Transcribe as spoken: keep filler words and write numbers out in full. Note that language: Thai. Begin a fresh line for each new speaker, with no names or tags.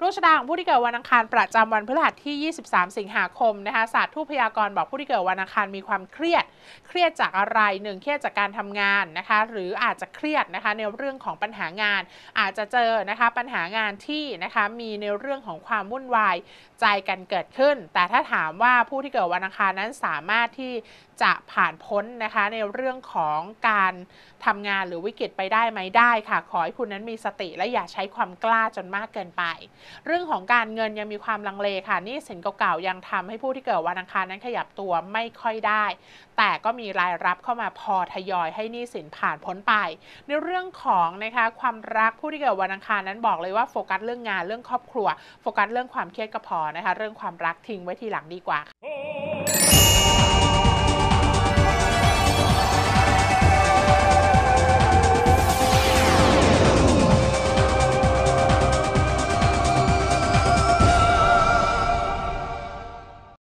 ดวงชะตาของผู้ที่เกิดวันอังคารประจำวันพฤหัสที่ยี่สิบสามสิงหาคมนะคะศาสตร์ทูปพยากรณ์บอกผู้ที่เกิดวันอังคารมีความเครียดเครียดจากอะไรหนึ่งเครียดจากการทำงานนะคะหรืออาจจะเครียดนะคะในเรื่องของปัญหางานอาจจะเจอนะคะปัญหางานที่นะคะมีในเรื่องของความวุ่นวายใจกันเกิดขึ้นแต่ถ้าถามว่าผู้ที่เกิดวันอังคารนั้นสามารถที่จะผ่านพ้นนะคะในเรื่องของการทำงานหรือวิกฤตไปได้ไหมได้ค่ะขอให้คุณนั้นมีสติและอย่าใช้ความกล้าจนมากเกินไปเรื่องของการเงินยังมีความลังเลค่ะหนี้สินเก่าๆยังทำให้ผู้ที่เกิดวันอังคารนั้นขยับตัวไม่ค่อยได้แต่ก็มีรายรับเข้ามาพอทยอยให้หนี้สินผ่านพ้นไปในเรื่องของนะคะความรักผู้ที่เกิดวันอังคารนั้นบอกเลยว่าโฟกัสเรื่องงานเรื่องครอบครัวโฟกัสเรื่องความเครียดก็พอนะคะเรื่องความรักทิ้งไว้ทีหลังดีกว่า